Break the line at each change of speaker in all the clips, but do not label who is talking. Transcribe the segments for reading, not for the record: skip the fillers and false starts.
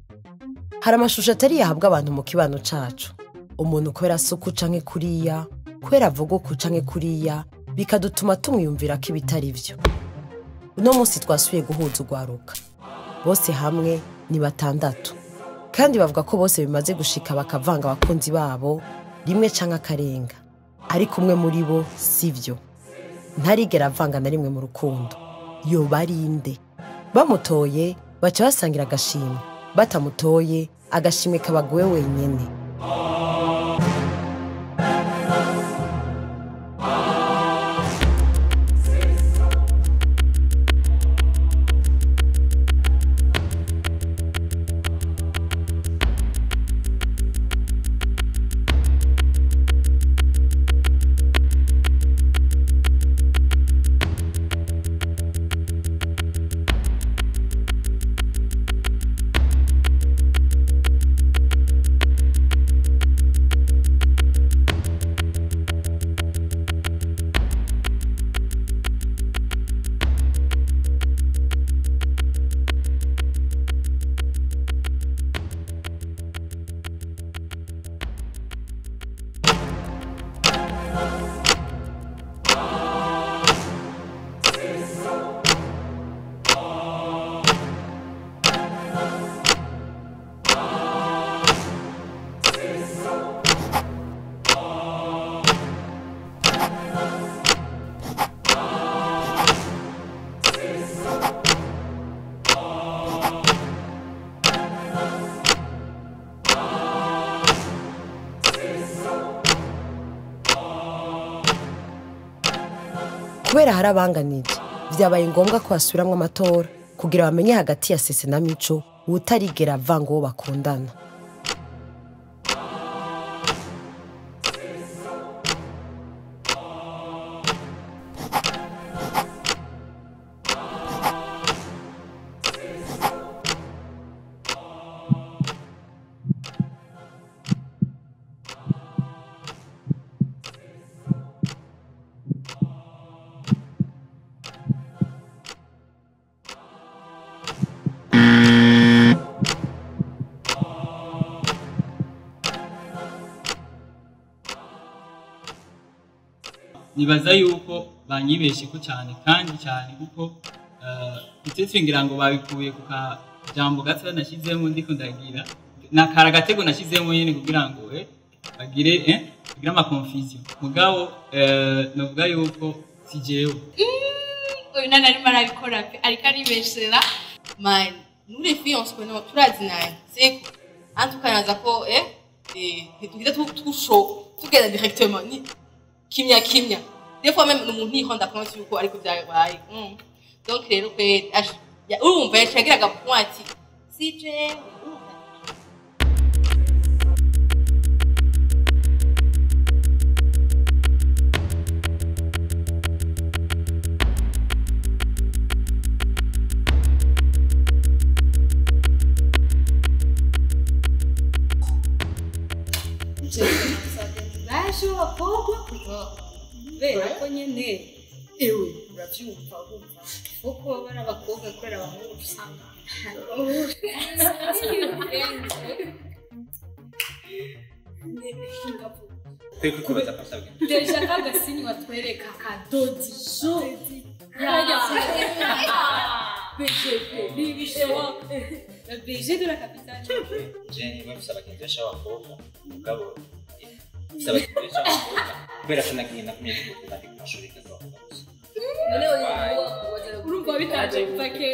Hari amashusho atari yahabwa abantu mu kibano cacu. Umuntu kubera suku canke kuriya, kubera avuga uku canke kuriya, bikadutuma tumwiyumvira ko ibitari vyo. Uno musi twasubiye guhuza urwaruka. Bose hamwe ni 6. Kandi bavuga ko bose bimaze gushika bakavanga abakunzi babo rimwe canke akarenga. Ariko umwe muri bo sivyo. Ntarigera avanga na rimwe mu rukundo. Yoba ari inde. Bamutoye baca basangira agashimwe. Batamutoye agashimwe kabaguwe wenyene. Kubera hari abanganije, vyabaye ngombwa ko basubiramwo amatora kugira bamenye hagati ya Sese na Mico utarigera avanga uwo bakundana.
Nibaza yuko banyibeshe ko cyane kandi cyane kuko itetse ngira ngo babikuye ku jambo gato nashyizemo ndiko ndagira nakara gatego nashyizemo nyine kugira ngo bagire kugira ama confusion mugabo novuga yuko sijewe
oyo nana ari marabikora pe ariko aribeshera man nous les filles on se connaît turazinaye seko antukanaza ko tugira tout tugenda directement ni kimya. Des fois même umuntu yihonda compte yuko ariko byabaye. Donc rero pe urumva yashagiraga point ati sije
Vera ko nyene ewe uravyumva bumva uko bara bakobwa korera abahungu usanga
Kweko kubaza pasabwe
deja kagasini watwereka kadodi jo BG de la capitale
Jenny babisaba kenshi abakobwa mugabo bisaba kenshi abakobwa kubera ko nagenda kumenya ko kandi kumashuri kazo
urumva bitaje kupake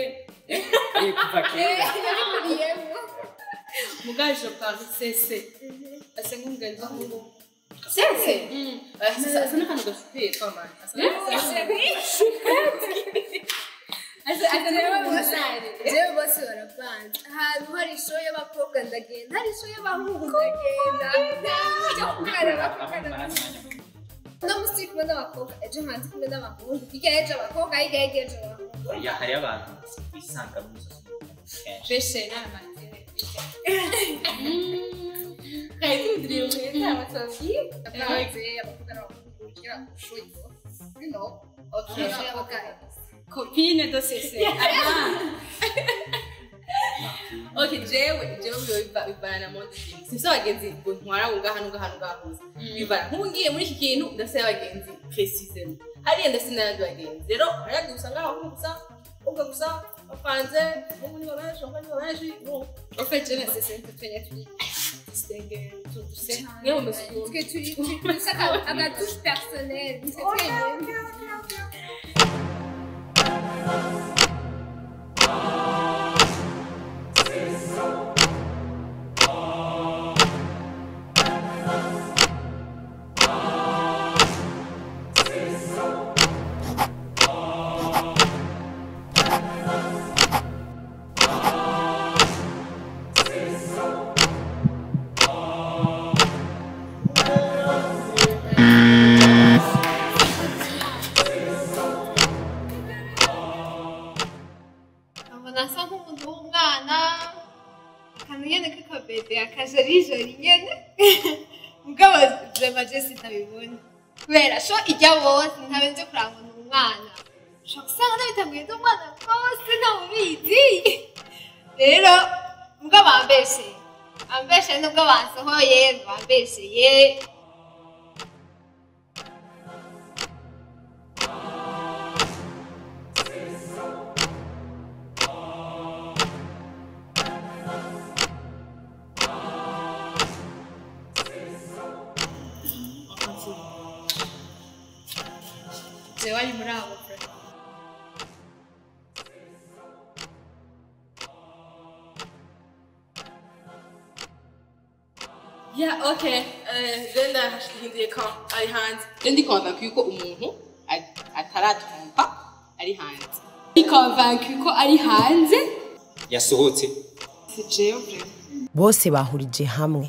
mugaje par Sese ase ngungenza ngo
Sese
asa nakana gasupe kama asa
jewe bose barapanze ahantu hari isho y'abakobwa ndagenda hari isho y'abahungu ndagenda njya kukaraba no musi kumwe n'abakobwa ejo hanze kumwe n'abahungu igeje abakobwa igeje abahungu
ya hari abantu bisanga mu musozi
beshe n'amatene kayindiriye umwete amatsafi
abaze abakobwa n'abahungu kugira ushoye you know okay
copine de Sese
Okay, jewe bivana na monde film. Sivyo abagenzi ngo ntwara ngaha kuza. Bivana nkungiye muri iki kintu ndase abagenzi précisément. Ari ndase n'abandi bagenzi. Rero hari gusanga aho gusa bapanze muri babaje no.
En fait, je ne sais pas si distinguer tout ça.
Non, monsieur.
Parce que tu ça à la touche personnelle. C'est très bien.
Akajarijori nyene mugabo vraiment je sitabibona kubera sho ijya bose ntabenze kurangwa n'umwana sho kusanga nabitamwiye n'umwana bose ntamubizi rero mugabo ambeshe nubwo bansohoye bambesheye
Wali murabo. Yeah, okay. Then hinduye ko ari hanze. Ndi convaincu ko umuntu ataratrompa ari hanze. Ndi convaincu ko ari hanze.
Yasohotse.
C'est jewe.
bose bahurije hamwe.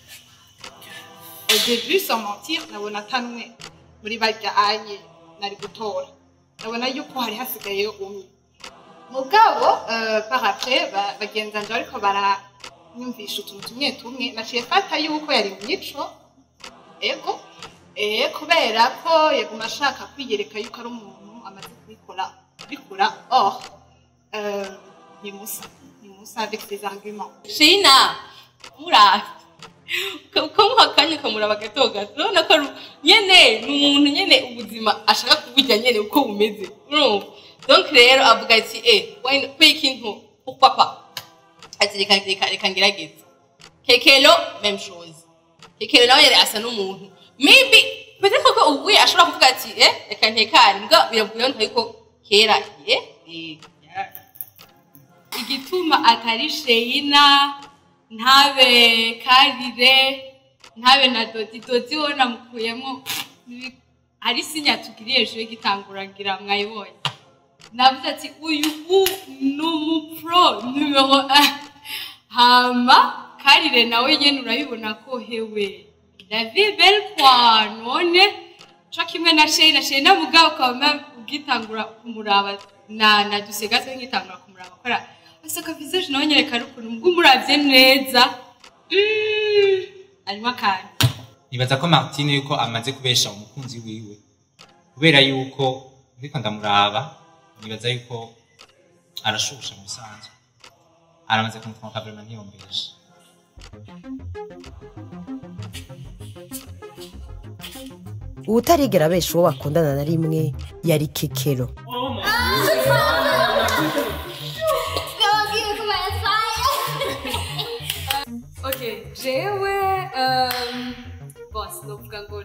Au début sans mentir nabona tanwe muri bajyanye nari gutora nabona yuko hari hasigaye umwe mugabo par après bagenza nje ariko baranyumvisha utuntu tumwe naciye fata yuko yari mwico ego kubera ko yaguma ashaka kwiyereka yuko ari umuntu amaze bikora ni musa avec des arguments
Shina mura ko muhakanye kamuraba gato none ko nyene n'umuntu nyene ubuzima ashaka kuburya nyene uko bumeze urumva donc rero avuga ati why ikintu papa ati reka ngerageze kekelo même chose kekelo nawe yari asa n'umuntu maybe peut-être ko ubu ashobora kuvuga ati reka ntekane ngo biravuye nko kera igituma atari Shina ntabe karire ntabe na doti wona mukuyemo ari sinya tugiriye ejo gitanguragira mwayibonye navuze ati uyu n'umupro numero 1 hama karire nawe nyene urabibona ko hewe la vie belle quoi none cyo kimwe na Shina mugabo kama ugitangura kumuraba na dusegatse ngitangura kumuraba kora asaka visage nawe nyereka rukuntu umuravye neza arimo kandi
nibaza ko Martine yuko amaze kubesha umukunzi wiwe kubera yuko ndiko ndamuraba nibaza yuko arashusha musanze aramaze kumutwaka vraiment ntiyombeje
utarigera besha uwo bakundana na rimwe yari Kekero.
Okay, jewe boss novuga ngo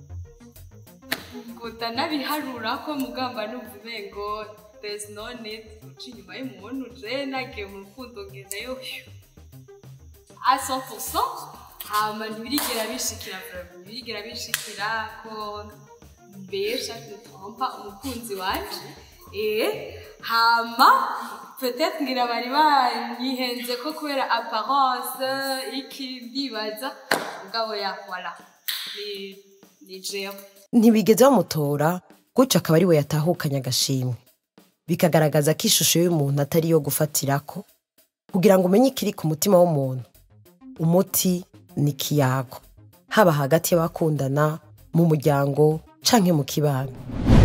ndanabiharura ko mugamba n'ubumengo there's no need uci nyuma y'umuntu je nagiye mu rukundo ngezayo à 100% hama ntibirigera bishikira ko mbesha kutrompa umukunzi wanje hama peut-être ngira bari banyihenze ko kubera apparence iki ndibaza ngabo ya voilà ni jewe
ntibigeze bamutora gutyo akaba ari we yatahukanye agashimwe bikagaragaza ko ishusho y'umuntu atari yo gufatirako kugira ngo umenye ikiri ku mutima w'umuntu. Umuti ni kiyago haba hagati y'abakundana mu muryango canke mu kibano.